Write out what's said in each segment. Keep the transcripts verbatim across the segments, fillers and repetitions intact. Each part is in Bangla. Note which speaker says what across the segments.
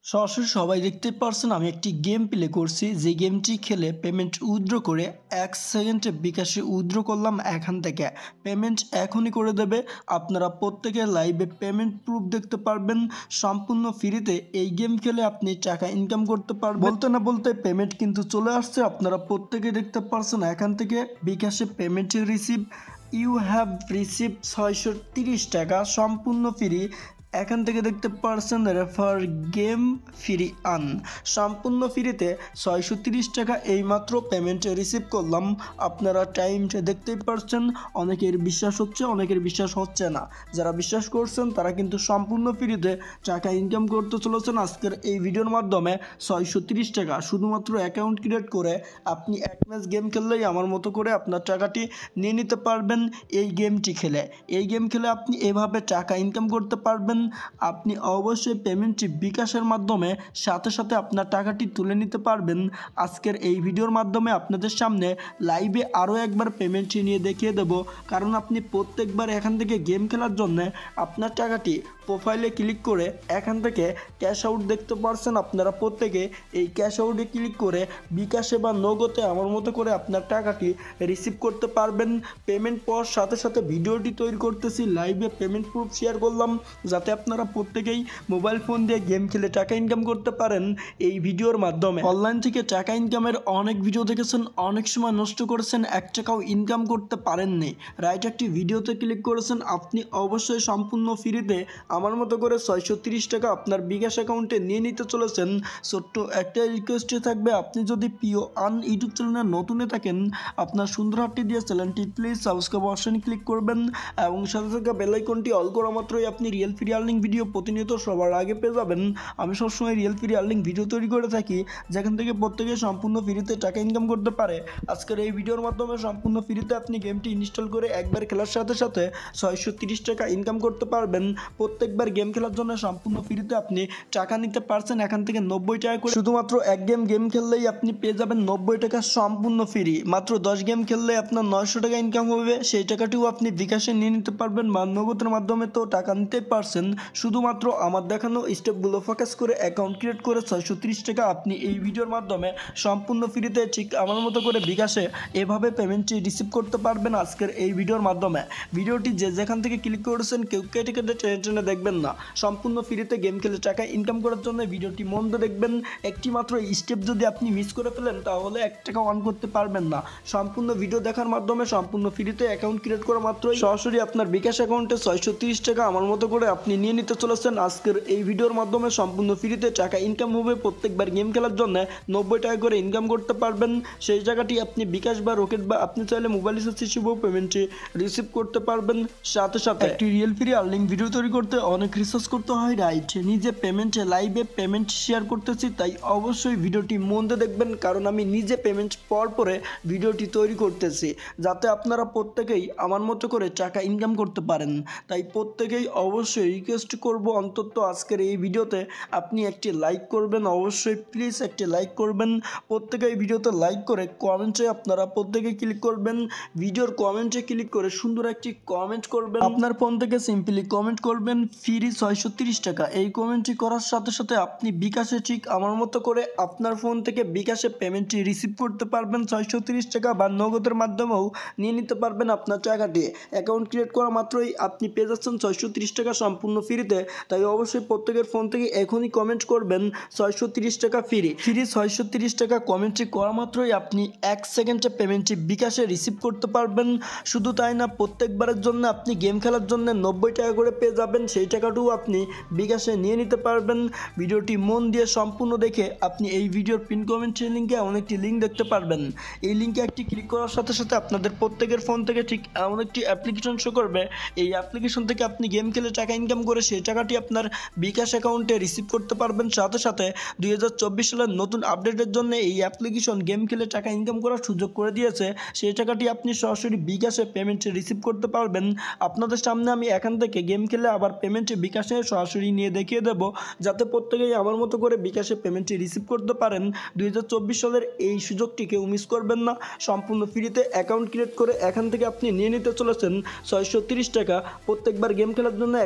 Speaker 1: সরাসরি সবাই দেখতে পারছেন আমি একটি গেম প্লে করছি, যে গেমটি খেলে পেমেন্ট উইথড্র করে এক সেকেন্ডে বিকাশে উইথড্র করলাম। এখান থেকে পেমেন্ট এখনই করে দেবে। আপনারা প্রত্যেকে লাইভে পেমেন্ট প্রুফ দেখতে পারবেন সম্পূর্ণ ফ্রিতে। এই গেম খেলে আপনি টাকা ইনকাম করতে পারবেন। বলতে না বলতে পেমেন্ট কিন্তু চলে আসছে, আপনারা প্রত্যেকে দেখতে পারছেন। এখান থেকে বিকাশে payment receive you have receive ছয়শো তিরিশ টাকা সম্পূর্ণ ফ্রি। এখান থেকে দেখতে পারছেন রেফার গেম ফ্রি আন সম্পূর্ণ ফ্রিতে ছয়শো তিরিশ টাকা এইমাত্র পেমেন্ট রিসিভ করলাম। আপনারা টাইমটা দেখতেই পারছেন। অনেকের বিশ্বাস হচ্ছে, অনেকের বিশ্বাস হচ্ছে না। যারা বিশ্বাস করছেন তারা কিন্তু সম্পূর্ণ ফ্রিতে টাকা ইনকাম করতে চলেছেন আজকের এই ভিডিওর মাধ্যমে। ছয়শো তিরিশ টাকা শুধুমাত্র অ্যাকাউন্ট ক্রিয়েট করে আপনি এক ম্যাচ গেম খেললেই আমার মতো করে আপনার টাকাটি নিয়ে নিতে পারবেন। এই গেমটি খেলে এই গেম খেলে আপনি এভাবে টাকা ইনকাম করতে পারবেন। আপনি অবশ্যই পেমেন্টটি বিকাশের মাধ্যমে সাথে সাথে আপনার টাকাটি তুলে নিতে পারবেন। আজকের এই ভিডিওর মাধ্যমে আপনাদের সামনে লাইভে আরও একবার পেমেন্টটি নিয়ে দেখিয়ে দেব, কারণ আপনি প্রত্যেকবার এখান থেকে গেম খেলার জন্য আপনার টাকাটি প্রোফাইলে ক্লিক করে এখান থেকে ক্যাশ আউট দেখতে পারছেন। আপনারা প্রত্যেকে এই ক্যাশ আউটে ক্লিক করে বিকাশে বা নগদে আমার মতো করে আপনার টাকাটি রিসিভ করতে পারবেন। পেমেন্ট পাওয়ার সাথে সাথে ভিডিওটি তৈরি করতেছি, লাইভে পেমেন্ট প্রুফ শেয়ার করলাম যাতে আপনারা প্রত্যেকেই মোবাইল ফোন দিয়ে গেম খেলে টাকা ইনকাম করতে পারেন এই ভিডিওর মাধ্যমে। অনলাইন থেকে টাকা ইনকামের অনেক ভিডিও দেখেছেন, অনেক সময় নষ্ট করেছেন, এক টাকাও ইনকাম করতে পারেননি। রাইট একটি ভিডিওতে ক্লিক করেছেন, আপনি অবশ্যই সম্পূর্ণ ফ্রিতে আমার মতো করে ছয়শো তিরিশ টাকা আপনার বিকাশ অ্যাকাউন্টে নিয়ে নিতে চলেছেন। ছোট্ট একটা রিকোয়েস্টে থাকবে, আপনি যদি পিও আন ইউটিউব চ্যানেলে নতুনে থাকেন আপনার সুন্দর হাতটি দিয়ে চ্যানেলটি প্লিজ সাবস্ক্রাইব অপশনে ক্লিক করবেন এবং সাথে থাকা বেল আইকনটি অল করা মাত্রই আপনি রিয়েল ফ্রি আর্নিং ভিডিও প্রতিনিয়ত সবার আগে পেয়ে যাবেন। আমি সবসময় রিয়েল ফ্রি আর্নিং ভিডিও তৈরি করে থাকি যেখান থেকে প্রত্যেকে সম্পূর্ণ ফ্রিতে টাকা ইনকাম করতে পারে। আজকের এই ভিডিওর মাধ্যমে সম্পূর্ণ ফ্রিতে আপনি গেমটি ইনস্টল করে একবার খেলার সাথে সাথে ছয়শো তিরিশ টাকা ইনকাম করতে পারবেন। প্রত্যেকবার গেম খেলার জন্য সম্পূর্ণ ফ্রিতে আপনি টাকা নিতে পারছেন এখান থেকে নব্বই টাকা করে। শুধুমাত্র এক গেম গেম খেললেই আপনি পেয়ে যাবেন নব্বই টাকা সম্পূর্ণ ফ্রি। মাত্র দশ গেম খেললে আপনার নয়শো টাকা ইনকাম হবে, সেই টাকাটিও আপনি বিকাশে নিয়ে নিতে পারবেন বা নগদের মাধ্যমে তো টাকা নিতে পারছেন। শুধুমাত্র আমার দেখানো স্টেপগুলো ফোকাস করে অ্যাকাউন্ট ক্রিয়েট করে ছয়শো তিরিশ টাকা আপনি এই ভিডিওর মাধ্যমে সম্পূর্ণ ফ্রিতে ঠিক আমার মতো করে বিকাশে এভাবে পেমেন্টটি রিসিভ করতে পারবেন আজকের এই ভিডিওর মাধ্যমে। ভিডিওটি যে যেখান থেকে ক্লিক করেছেন কেউ কেটে কেটে টেনে টেনে দেখবেন না। সম্পূর্ণ ফ্রিতে গেম খেলে টাকা ইনকাম করার জন্য ভিডিওটি মন দিয়ে দেখবেন। একটি মাত্র স্টেপ যদি আপনি মিস করে ফেলেন তাহলে এক টাকা অন করতে পারবেন না। সম্পূর্ণ ভিডিও দেখার মাধ্যমে সম্পূর্ণ ফ্রিতে অ্যাকাউন্ট ক্রিয়েট করা মাত্রই সরাসরি আপনার বিকাশ অ্যাকাউন্টে ছয়শো তিরিশ টাকা আমার মতো করে আপনি নিয়ে নিতে চলেছেন আজকের এই ভিডিওর মাধ্যমে। সম্পূর্ণ ফ্রিতে টাকা ইনকাম হবে, প্রত্যেকবার গেম খেলার জন্য নব্বই টাকা করে ইনকাম করতে পারবেন। সেই জায়গাটি আপনি বিকাশ বা রকেট বা আপনি চাইলে মোবাইল রিচার্জ হিসেবেও পেমেন্টটি রিসিভ করতে পারবেন। সাথে সাথে একটি রিয়েল ফ্রি আর্নিং ভিডিও তৈরি করতে অনেক রিসার্চ করতে হয়, রাইট? নিজে পেমেন্টে লাইভে পেমেন্ট শেয়ার করতেছি, তাই অবশ্যই ভিডিওটি মন দিয়ে দেখবেন, কারণ আমি নিজে পেমেন্ট পাওয়ার পরে ভিডিওটি তৈরি করতেছি যাতে আপনারা প্রত্যেকেই আমার মতো করে টাকা ইনকাম করতে পারেন। তাই প্রত্যেকেই অবশ্যই রিকোয়েস্ট করব অন্তত আজকের এই ভিডিওতে আপনি একটি লাইক করবেন, অবশ্যই প্লিজ একটি লাইক করবেন। প্রত্যেকেই ভিডিওতে লাইক করে কমেন্টে আপনারা প্রত্যেকেই ক্লিক করবেন। ভিডিওর কমেন্টে ক্লিক করে সুন্দর একটি কমেন্ট করবেন। আপনার ফোন থেকে সিম্পলি কমেন্ট করবেন ফ্রি ছয়শো তিরিশ টাকা। এই কমেন্টটি করার সাথে সাথে আপনি বিকাশে ঠিক আমার মতো করে আপনার ফোন থেকে বিকাশে পেমেন্টটি রিসিভ করতে পারবেন ছয়শো তিরিশ টাকা বা নগদের মাধ্যমেও নিয়ে নিতে পারবেন আপনার টাকাটি। অ্যাকাউন্ট ক্রিয়েট করা মাত্রই আপনি পেয়ে যাচ্ছেন ছয়শো তিরিশ টাকা সম্পূর্ণ ফ্রিতে। তাই অবশ্যই প্রত্যেকের ফোন থেকে এখনই কমেন্ট করবেন ছয়শো তিরিশ টাকা ফ্রি ফ্রি ছয়শো তিরিশ টাকা কমেন্টটি করা মাত্রই আপনি এক সেকেন্ডে পেমেন্টটি বিকাশে রিসিভ করতে পারবেন। শুধু তাই না, প্রত্যেকবারের জন্য আপনি গেম খেলার জন্য নব্বই টাকা করে পেয়ে যাবেন, সেই টাকাটিও আপনি বিকাশে নিয়ে নিতে পারবেন। ভিডিওটি মন দিয়ে সম্পূর্ণ দেখে আপনি এই ভিডিওর পিন কমেন্টের লিঙ্কে এমন একটি লিঙ্ক দেখতে পারবেন। এই লিঙ্কে একটি ক্লিক করার সাথে সাথে আপনাদের প্রত্যেকের ফোন থেকে ঠিক এমন একটি অ্যাপ্লিকেশন শো করবে। এই অ্যাপ্লিকেশন থেকে আপনি গেম খেলে টাকা ইনকাম করে সেই টাকাটি আপনার বিকাশ অ্যাকাউন্টে রিসিভ করতে পারবেন। সাথে সাথে দুই হাজার চব্বিশ সালের নতুন আপডেটের জন্য এই অ্যাপ্লিকেশন গেম খেলে টাকা ইনকাম করার সুযোগ করে দিয়েছে। সেই টাকাটি আপনি সরাসরি বিকাশে পেমেন্টে রিসিভ করতে পারবেন। আপনাদের সামনে আমি এখান থেকে গেম খেলে আবার পেমেন্টে বিকাশে সরাসরি নিয়ে দেখিয়ে দেবো যাতে প্রত্যেকেই আমার মতো করে বিকাশে পেমেন্টটি রিসিভ করতে পারেন। দুই হাজার চব্বিশ সালের এই সুযোগটি কেউ মিস করবেন না। সম্পূর্ণ ফ্রিতে অ্যাকাউন্ট ক্রিয়েট করে এখান থেকে আপনি নিয়ে নিতে চলেছেন ছয়শো তিরিশ টাকা। প্রত্যেকবার গেম খেলার জন্য এখান থেকে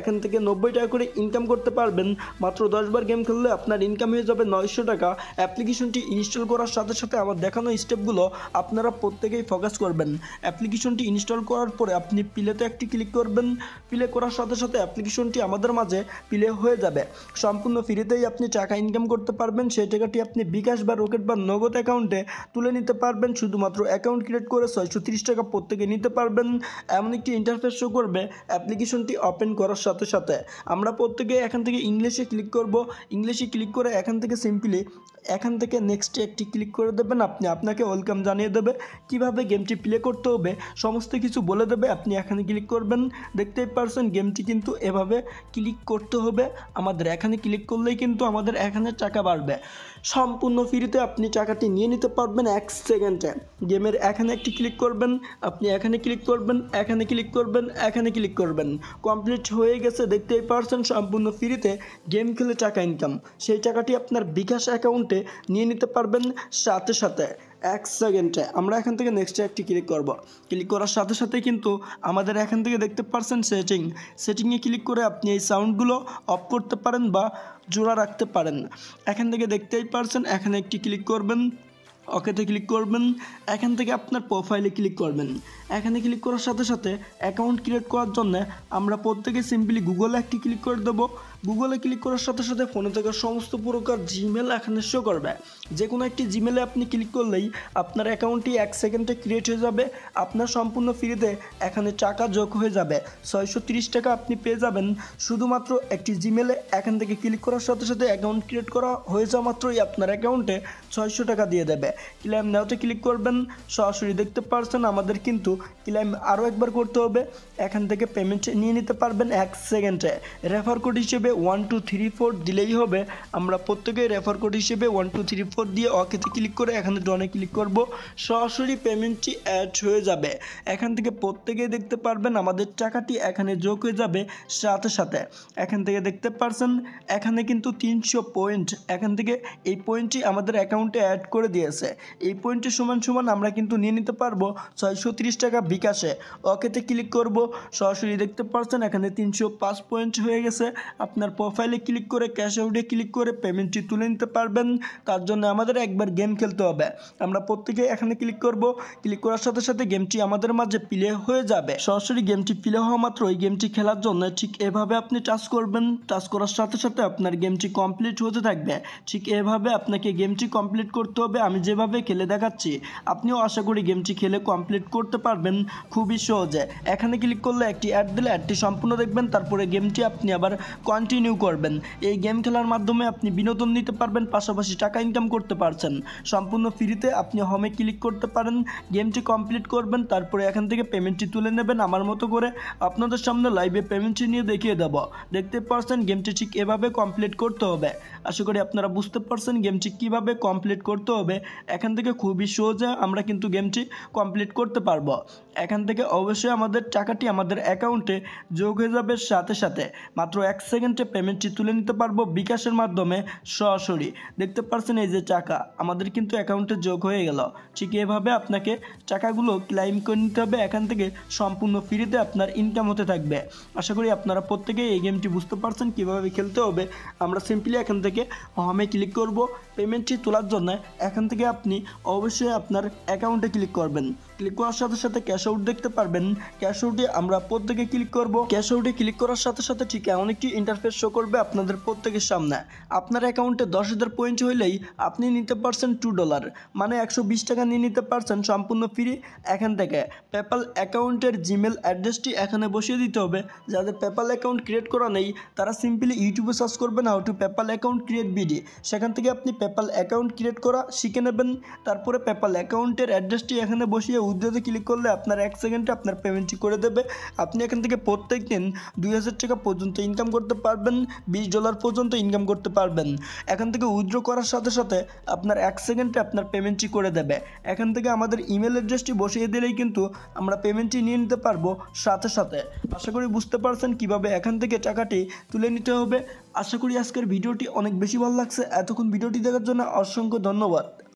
Speaker 1: নব্বই টাকা করে ইনকাম করতে পারবেন। মাত্র দশ বার গেম খেললে আপনার ইনকাম হয়ে যাবে নয়শো টাকা। অ্যাপ্লিকেশনটি ইনস্টল করার সাথে সাথে আমার দেখানো স্টেপগুলো আপনারা প্রত্যেকেই ফোকাস করবেন। অ্যাপ্লিকেশনটি ইনস্টল করার পরে আপনি প্লেতে একটি ক্লিক করবেন। প্লে করার সাথে সাথে অ্যাপ্লিকেশনটি আমাদের মাঝে প্লে হয়ে যাবে। সম্পূর্ণ ফ্রিতেই আপনি টাকা ইনকাম করতে পারবেন। সেই টাকাটি আপনি বিকাশ বা রকেট বা নগদ অ্যাকাউন্টে তুলে নিতে পারবেন। শুধুমাত্র অ্যাকাউন্ট ক্রিয়েট করে ছয়শো তিরিশ টাকা প্রত্যেকে নিতে পারবেন। এমন একটি ইন্টারফেস শো করবে অ্যাপ্লিকেশনটি ওপেন করার সাথে সাথে। আমরা প্রত্যেকে এখান থেকে ইংলিশে ক্লিক করব। ইংলিশে ক্লিক করে এখান থেকে সিম্পলি এখান থেকে নেক্সটে একটি ক্লিক করে দেবেন। আপনি আপনাকে ওয়েলকাম জানিয়ে দেবে, কিভাবে গেমটি প্লে করতে হবে সমস্ত কিছু বলে দেবে। আপনি এখানে ক্লিক করবেন। দেখতেই পারছেন গেমটি কিন্তু এভাবে ক্লিক করতে হবে আমাদের। এখানে ক্লিক করলেই কিন্তু আমাদের এখানে টাকা বাড়বে। সম্পূর্ণ ফ্রিতে আপনি টাকাটি নিয়ে নিতে পারবেন এক সেকেন্ডে। গেমের এখানে একটি ক্লিক করবেন, আপনি এখানে ক্লিক করবেন, এখানে ক্লিক করবেন, এখানে ক্লিক করবেন। কমপ্লিট হয়ে গেছে। দেখতেই পারছেন সম্পূর্ণ ফ্রিতে গেম খেলে টাকা ইনকাম। সেই টাকাটি আপনার বিকাশ অ্যাকাউন্টে নিয়ে নিতে পারবেন সাথে সাথে এক সেকেন্ডে। আমরা এখান থেকে নেক্সটে একটি ক্লিক করব। ক্লিক করার সাথে সাথে কিন্তু আমাদের এখান থেকে দেখতে পারছেন সেটিং। সেটিংয়ে ক্লিক করে আপনি এই সাউন্ডগুলো অফ করতে পারেন বা জোড়া রাখতে পারেন। এখান থেকে দেখতেই পারছেন এখানে একটি ক্লিক করবেন, ওকেতে ক্লিক করবেন। এখান থেকে আপনার প্রোফাইলে ক্লিক করবেন। এখানে ক্লিক করার সাথে সাথে অ্যাকাউন্ট ক্রিয়েট করার জন্য আমরা প্রত্যেকে সিম্পলি গুগলে একটি ক্লিক করে দেবো। গুগলে ক্লিক করার সাথে সাথে ফোনে থাকা সমস্ত প্রকার জিমেল এখানে শো করবে। যে কোনো একটি জিমেলে আপনি ক্লিক করলেই আপনার অ্যাকাউন্টটি এক সেকেন্ডে ক্রিয়েট হয়ে যাবে। আপনার সম্পূর্ণ ফ্রিতে এখানে টাকা যোগ হয়ে যাবে। ছয়শো তিরিশ টাকা আপনি পেয়ে যাবেন শুধুমাত্র একটি জিমেলে। এখান থেকে ক্লিক করার সাথে সাথে অ্যাকাউন্ট ক্রিয়েট করা হয়ে যাওয়া মাত্রই আপনার অ্যাকাউন্টে ছয়শো টাকা দিয়ে দেবে। ক্লেম নাওতে ক্লিক করবেন। সরাসরি দেখতে পারছেন আমাদের কিন্তু ক্লেম আরও একবার করতে হবে। এখান থেকে পেমেন্ট নিয়ে নিতে পারবেন এক সেকেন্ডে। রেফার কোড হিসেবে ওয়ান টু থ্রি ফোর দিলেই হবে। আমরা প্রত্যেকেই রেফার কোড হিসেবে ওয়ান টু থ্রি ফোর দিয়ে ওকেতে ক্লিক করে এখানে ডনে ক্লিক করব। সরাসরি পেমেন্টটি অ্যাড হয়ে যাবে। এখান থেকে প্রত্যেকেই দেখতে পারবেন আমাদের টাকাটি এখানে যোগ হয়ে যাবে সাথে সাথে। এখান থেকে দেখতে পারছেন এখানে কিন্তু তিনশো পয়েন্ট এখান থেকে এই পয়েন্টটি আমাদের অ্যাকাউন্টে অ্যাড করে দিয়েছে। এই পয়েন্টের সমান সমান আমরা কিন্তু নিয়ে নিতে পারবো ছয়শো তিরিশ টাকা বিকাশে। ওকেতে ক্লিক করব। সরাসরি দেখতে পাচ্ছেন এখানে তিনশো পাঁচ পয়েন্ট হয়ে গেছে। আপনার প্রোফাইলে ক্লিক করে ক্যাশ আউটে ক্লিক করে পেমেন্টটি তুলে নিতে পারবেন। তার জন্য আমাদের একবার গেম খেলতে হবে। আমরা প্রত্যেকে এখানে ক্লিক করব। ক্লিক করার সাথে সাথে গেমটি আমাদের মাঝে প্লে হয়ে যাবে। সরাসরি গেমটি প্লে হওয়া মাত্র এই গেমটি খেলার জন্য ঠিক এভাবে আপনি টাচ করবেন। টাচ করার সাথে সাথে আপনার গেমটি কমপ্লিট হতে থাকবে। ঠিক এভাবে আপনাকে গেমটি কমপ্লিট করতে হবে। আমি যেভাবে খেলে দেখাচ্ছি আপনিও আশা করি গেমটি খেলে কমপ্লিট করতে পারবেন খুবই সহজে। এখানে ক্লিক করলে একটি অ্যাড দিলে অ্যাডটি সম্পূর্ণ দেখবেন। তারপরে গেমটি আপনি আবার কন্টিনিউ করবেন। এই গেম খেলার মাধ্যমে আপনি বিনোদন নিতে পারবেন, পাশাপাশি টাকা ইনকাম করতে পারছেন সম্পূর্ণ ফ্রিতে। আপনি হোমে ক্লিক করতে পারেন, গেমটি কমপ্লিট করবেন, তারপরে এখান থেকে পেমেন্টটি তুলে নেবেন। আমার মতো করে আপনাদের সামনে লাইভে পেমেন্টটি নিয়ে দেখিয়ে দেব। দেখতে পাচ্ছেন গেমটি ঠিক এভাবে কমপ্লিট করতে হবে। আশা করি আপনারা বুঝতে পারছেন গেমটি কিভাবে কমপ্লিট করতে হবে। এখান থেকে খুবই সহজে আমরা কিন্তু গেমটি কমপ্লিট করতে পারবো। এখান থেকে অবশ্যই আমাদের টাকাটি আমাদের অ্যাকাউন্টে যোগ হয়ে যাবে সাথে সাথে। মাত্র এক সেকেন্ডে পেমেন্টটি তুলে নিতে পারবো বিকাশের মাধ্যমে সরাসরি। দেখতে পাচ্ছেন এই যে টাকা আমাদের কিন্তু অ্যাকাউন্টে যোগ হয়ে গেল। ঠিক এভাবে আপনাকে টাকাগুলো ক্লাইম করে নিতে হবে। এখান থেকে সম্পূর্ণ ফ্রিতে আপনার ইনকাম হতে থাকবে। আশা করি আপনারা প্রত্যেকেই এই গেমটি বুঝতে পারছেন কীভাবে খেলতে হবে। আমরা সিম্পলি এখান থেকে হোমে ক্লিক করব। পেমেন্টটি তোলার জন্য এখান থেকে আপনি অবশ্যই আপনার অ্যাকাউন্টে ক্লিক করবেন। ক্লিক করার সাথে সাথে ক্যাশ আউট দেখতে পারবেন। ক্যাশ আউটে আমরা প্রত্যেকে ক্লিক করব। ক্যাশ আউটে ক্লিক করার সাথে সাথে ঠিক এমন একটি ইন্টারফেস শো করবে আপনাদের প্রত্যেকের সামনে। আপনার অ্যাকাউন্টে দশ হাজার পয়েন্ট হইলেই আপনি নিতে পারছেন টু ডলার, মানে একশো বিশ টাকা নিয়ে নিতে পারছেন সম্পূর্ণ ফ্রি। এখান থেকে পেপ্যাল অ্যাকাউন্টের জিমেল অ্যাড্রেসটি এখানে বসিয়ে দিতে হবে। যাদের পেপ্যাল অ্যাকাউন্ট ক্রিয়েট করা নেই তারা সিম্পলি ইউটিউবে সার্চ করবেন how to PayPal account create BD. সেখান থেকে আপনি পেপ্যাল অ্যাকাউন্ট ক্রিয়েট করা শিখে নেবেন। তারপরে পেপ্যাল অ্যাকাউন্টের অ্যাড্রেসটি এখানে বসিয়ে উইথড্রতে ক্লিক করলে আপনার এক সেকেন্ডে আপনার পেমেন্টটি করে দেবে। আপনি এখান থেকে প্রত্যেক দিন দুই হাজার টাকা পর্যন্ত ইনকাম করতে পারবেন, বিশ ডলার পর্যন্ত ইনকাম করতে পারবেন। এখান থেকে উইথড্র করার সাথে সাথে আপনার এক সেকেন্ডে আপনার পেমেন্টটি করে দেবে। এখান থেকে আমাদের ইমেল অ্যাড্রেসটি বসিয়ে দিলেই কিন্তু আমরা পেমেন্টটি নিয়ে নিতে পারবো সাথে সাথে। আশা করি বুঝতে পারছেন কিভাবে এখান থেকে টাকাটি তুলে নিতে হবে। আশা করি আজকের ভিডিওটি অনেক বেশি ভালো লাগছে। এতক্ষণ ভিডিওটি দেখার জন্য অসংখ্য ধন্যবাদ।